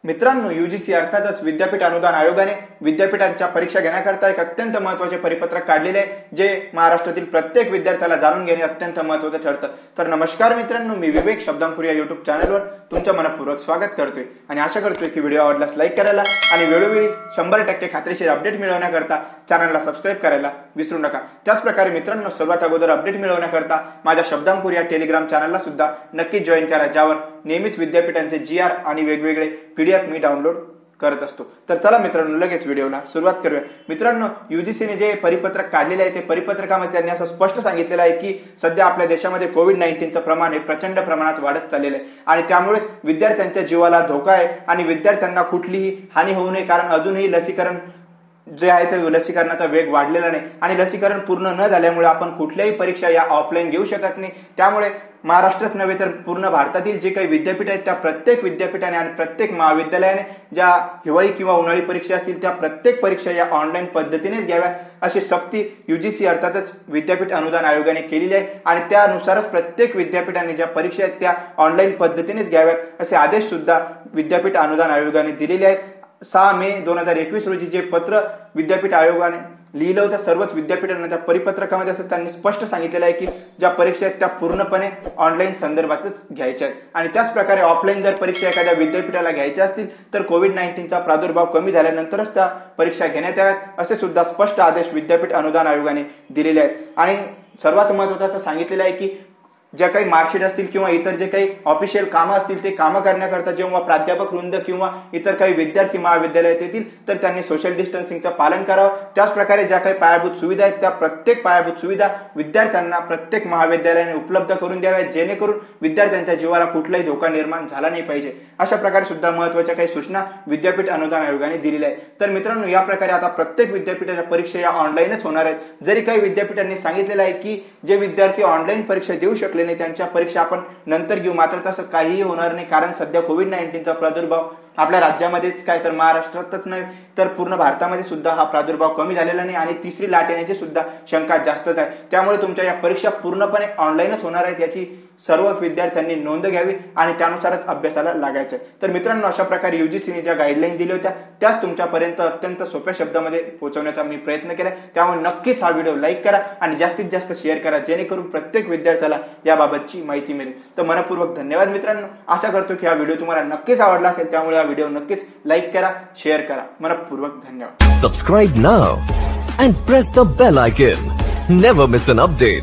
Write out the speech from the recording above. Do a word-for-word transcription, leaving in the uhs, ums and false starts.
मित्रांनो, यूजीसी अर्थातच विद्यापीठ अनुदान आयोगाने विद्यापीठांच्या परीक्षा घेण्याकरता एक अत्यंत महत्त्वाचे परिपत्रक काढलेले आहे, जे महाराष्ट्रातील प्रत्येक विद्यार्थ्याला जाणून घेणे अत्यंत महत्त्वाचं ठरतं। तर नमस्कार मित्रांनो, मी विवेक शब्दांपूर या यूट्यूब चॅनलवर तुमचं मनपूर्वक स्वागत करतोय आणि आशा करतोय की व्हिडिओ आवडल्यास लाईक करायला आणि वेळोवेळी शंभर टक्के खात्रीशीर अपडेट मिळवण्याकरता चॅनलला सबस्क्राईब करायला विसरू नका। त्याच प्रकारे मित्रांनो, सर्वात अगोदर अपडेट मिळवण्याकरता माझ्या शब्दांपूर या टेलिग्राम चॅनलला सुद्धा नक्की जॉईन करा, ज्यावर नेहमीच विद्यापीठांचे जी आर आणि वेगवेगळे पीडीएफ मी डाउनलोड करत असतो। तर चला मित्रांनो, लगेच व्हिडिओला सुरुवात करूया। मित्रांनो, यूजीसीने जे परिपत्रक काढलेले आहे ते परिपत्रकामध्ये त्यांनी असं स्पष्ट सांगितलेलं आहे की सध्या आपल्या देशामध्ये कोविड नाईन्टीनचं प्रमाण हे प्रचंड प्रमाणात वाढत चाललेलं आहे आणि त्यामुळेच विद्यार्थ्यांच्या जीवाला धोका आहे आणि विद्यार्थ्यांना कुठलीही हानी होऊ नये, कारण अजूनही लसीकरण जे आहे ते लसीकरणाचा वेग वाढलेला नाही आणि लसीकरण पूर्ण न झाल्यामुळे आपण कुठल्याही परीक्षा या ऑफलाईन घेऊ शकत नाही। त्यामुळे महाराष्ट्रच नव्हे तर पूर्ण भारतातील जे काही विद्यापीठ आहेत त्या प्रत्येक विद्यापीठाने आणि प्रत्येक महाविद्यालयाने ज्या हिवाळी किंवा उन्हाळी परीक्षा असतील त्या प्रत्येक परीक्षा या ऑनलाईन पद्धतीनेच घ्याव्या अशी सक्ती यूजीसी अर्थातच विद्यापीठ अनुदान आयोगाने केलेली आहे आणि त्यानुसारच प्रत्येक विद्यापीठाने ज्या परीक्षा आहेत त्या ऑनलाईन पद्धतीनेच घ्याव्यात असे आदेश सुद्धा विद्यापीठ अनुदान आयोगाने दिलेले आहेत। सहा मे दोन हजार एकवीस रोजी जे पत्र विद्यापीठ आयोगाने लिहिलं होतं सर्वच विद्यापीठांना, त्या परिपत्रकामध्ये असं त्यांनी स्पष्ट सांगितलेलं आहे की ज्या परीक्षा आहेत त्या पूर्णपणे ऑनलाईन संदर्भातच घ्यायच्या आहेत आणि त्याच प्रकारे ऑफलाईन जर परीक्षा एखाद्या विद्यापीठाला घ्यायच्या असतील तर कोविड नाईन्टीनचा प्रादुर्भाव कमी झाल्यानंतरच त्या परीक्षा घेण्यात याव्यात असे सुद्धा स्पष्ट आदेश विद्यापीठ अनुदान आयोगाने दिलेले आहेत। आणि सर्वात महत्त्वाचं असं सांगितलेलं आहे की ज्या काही मार्कशीट असतील किंवा इतर जे काही ऑफिशियल कामं असतील ते कामं करण्याकरता जेव्हा प्राध्यापक वृंद किंवा इतर काही विद्यार्थी महाविद्यालयात येतील तर त्यांनी सोशल डिस्टन्सिंगचं पालन करावं। त्याच प्रकारे ज्या काही पायाभूत सुविधा आहेत त्या प्रत्येक पायाभूत सुविधा विद्यार्थ्यांना प्रत्येक महाविद्यालयाने उपलब्ध करून द्याव्यात, जेणेकरून विद्यार्थ्यांच्या जीवाला कुठलाही धोका निर्माण झाला नाही पाहिजे। अशा प्रकारे सुद्धा महत्त्वाच्या काही सूचना विद्यापीठ अनुदान आयोगाने दिलेल्या आहेत। तर मित्रांनो, या प्रकारे आता प्रत्येक विद्यापीठाच्या परीक्षा या ऑनलाईनच होणार आहेत। जरी काही विद्यापीठांनी सांगितलेलं आहे की जे विद्यार्थी ऑनलाईन परीक्षा देऊ शकले नाही त्यांच्या परीक्षा आपण नंतर घेऊ, मात्र तसं काहीही होणार नाही, कारण सध्या कोविड नाईन्टीनचा प्रादुर्भाव आपल्या राज्यामध्येच काय तर महाराष्ट्रातच नाही तर पूर्ण भारतामध्ये सुद्धा हा प्रादुर्भाव कमी झालेला नाही आणि तिसरी लाट येण्याची सुद्धा शंका जास्तच आहे। त्यामुळे तुमच्या या परीक्षा पूर्णपणे ऑनलाईनच होणार आहेत याची सर्व विद्यार्थ्यांनी नोंद घ्यावी आणि त्यानुसारच अभ्यासाला लागायचं आहे। तर मित्रांनो, अशा प्रकारे यूजीसीने ज्या गाईडलाईन दिल्या होत्या त्याच तुमच्यापर्यंत अत्यंत सोप्या शब्दामध्ये पोहोचवण्याचा मी प्रयत्न केला। त्यामुळे नक्कीच हा व्हिडिओ लाईक करा आणि जास्तीत जास्त शेअर करा, जेणेकरून प्रत्येक विद्यार्थ्याला याबाबतची माहिती मिळेल। तर मनपूर्वक धन्यवाद मित्रांनो, आशा करतो की हा व्हिडिओ तुम्हाला नक्कीच आवडला असेल, त्यामुळे हा व्हिडिओ नक्कीच लाईक करा, शेअर करा। मनपूर्वक धन्यवाद। Subscribe now and press the bell icon. Never miss an update.